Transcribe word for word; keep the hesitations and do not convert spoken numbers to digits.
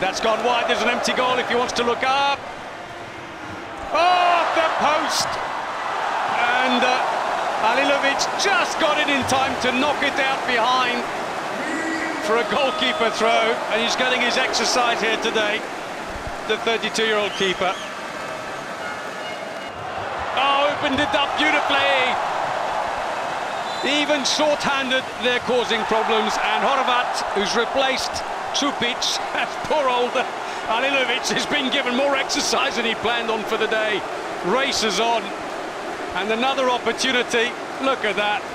That's gone wide. There's an empty goal if he wants to look up. Oh, the post! And uh, Alilovic just got it in time to knock it out behind for a goalkeeper throw, and he's getting his exercise here today, the thirty-two-year-old keeper. Oh, opened it up beautifully. Even short-handed, they're causing problems, and Horvat, who's replaced Čupić, poor old Alilovic, has been given more exercise than he planned on for the day. Races on, and another opportunity. Look at that.